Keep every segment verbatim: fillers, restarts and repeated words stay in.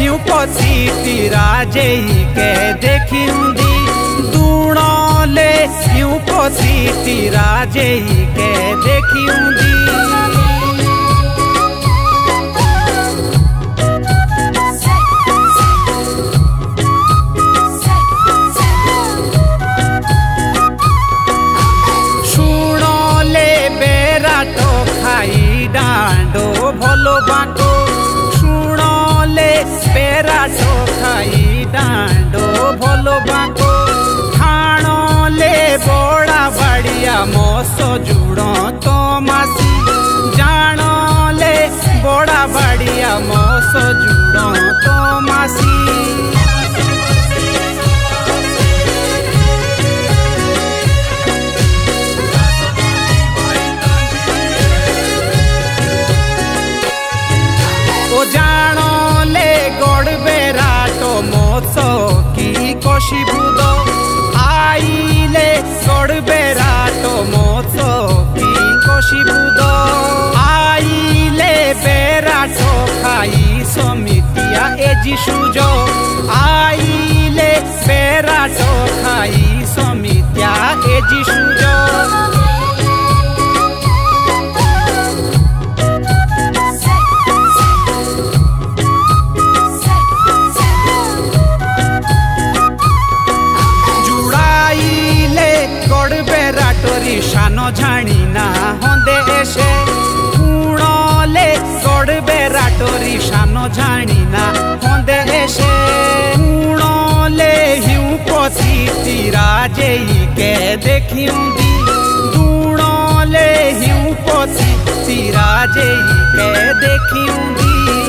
हिउ पति राजे के देखिंदी दूणले हिउ पति राजे के देखिंदी डांडो भलो बाटो शुणले पेराटो खाई डांडो भलो बाटो खाणले बड़ा बाड़िया मोसो जुड़ो तो मासी जानले बड़ा बाड़िया मोसो जुड़ो तो मासी जानले गड़ बेराटो मोसो की कोशी बुदो आईले गड़ बेराटो मोसो की कोशी बुदो आईले बेराटो खाई समितिया एजी सुजो आईले बेराटो खाई समितिया एजी सुजो शानो झाणी ना होंदे एसे कुणले गड़ बेराटोरी शानो झाणी ना होंदे एसे कुणले हिउ पति राजे के देखिंदी दूणले हिउ पति राजे के देखिंदी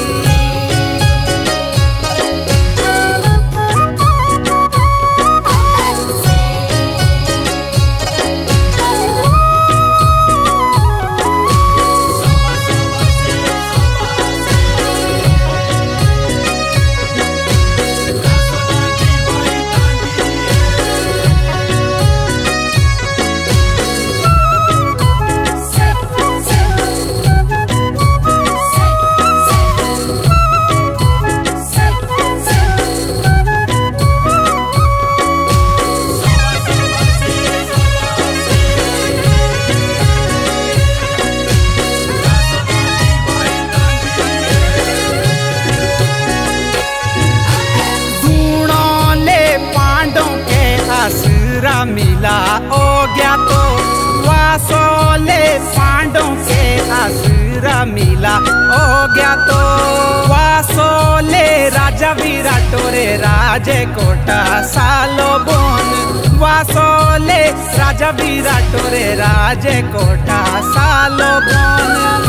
मिला ओ गया तो वासोले पांडों के आसुरा मिला ओ गया तो वासोले राजा विराटोरे राजे कोटा सालो बोन वासोले राजा विराटोरे राजे कोटा सालो बोन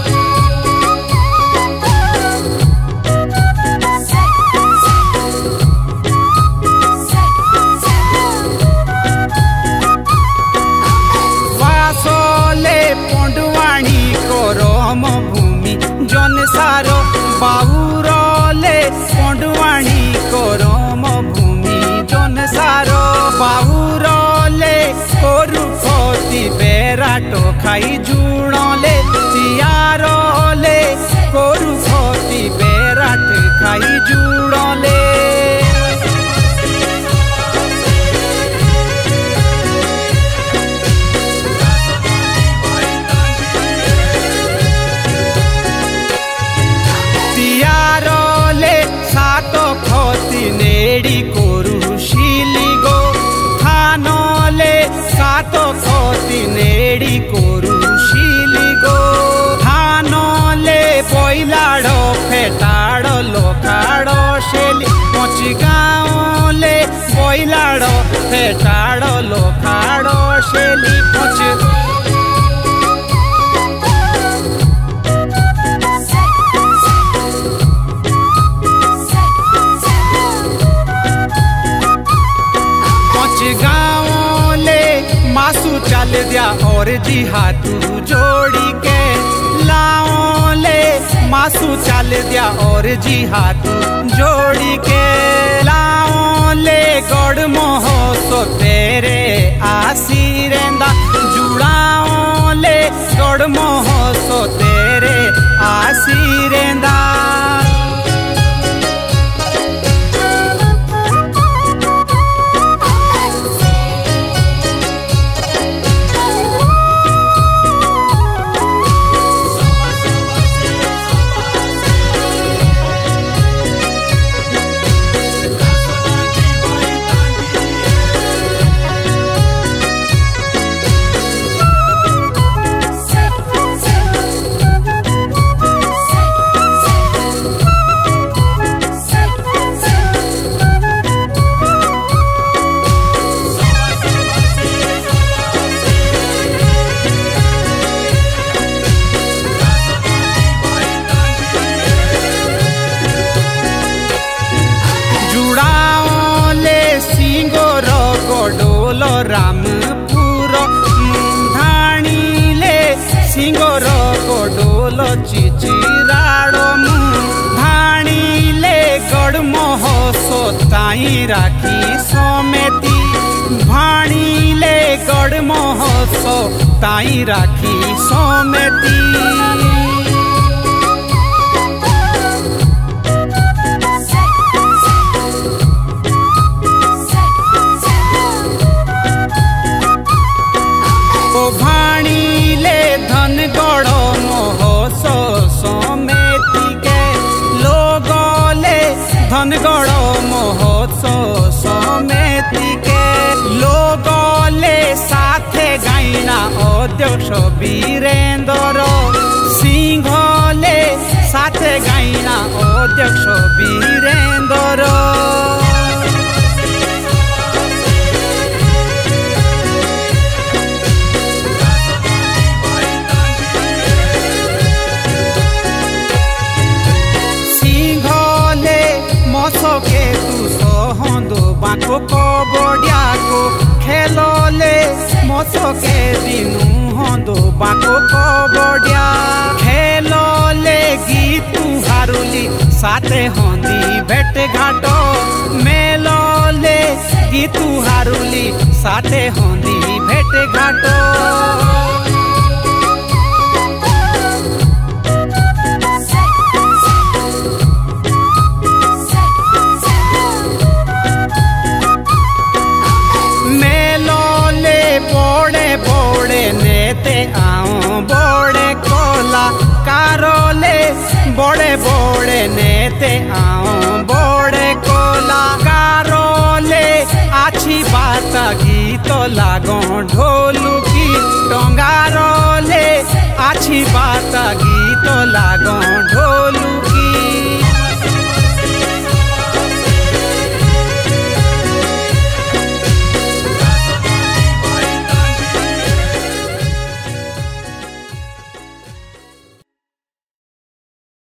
भूमि जन सारो बाहुरले पंडुवाणी करम भूमि जन सारो बाहुरले कोरुखती बेराटो खाई जुणले तियारले कोरुखती बेराट खाई जुणले नेड़ी कोरुशिली गो थानले सातो खोती नेड़ी कोरुशिली गो थानले पइलाड़ो फेटाड़ो लोकाड़ो शेली पची गाँवले पइलाड़ो फेटाड़ो लोकाड़ो शेली पच मासू चल दिया और जी हाथू जोड़ी के लाओले मासू चल दिया और जी हाथू जोड़ी के लाओले गड़ मोह सो तेरे आसी रेंदा जुड़ाओले गड़ मोह सो तेरे आसी रेंदा ताई राखी समेती भाणीले गढ़ महोत्सव ताई राखी समेती। भाणीले धनगढ़ महोत्सव समेती के लोगले धनगढ़ महोत्सव समेती के लोगले साथे गाइना अध्यक्ष वीरेंद्र सिंहले साथे गाइना अध्यक्ष वीरेंद्र। के तू सहंदो बाको कबड्डिया को खेलोले मसो के दिनु हंदो बाको कबड्डिया खेलोले गीतू हारुली साथे हंदी भेट घाटो मेलोले गीतू हारुली साथे हंदी भेट घाटो। नेते आओ बड़े कोला कारोले बड़े बड़े नेते आओ बड़े कोला कारोले आछी बात गीत लागो ढोलुकी टंगारोले आछी बात गीत लागो ढोल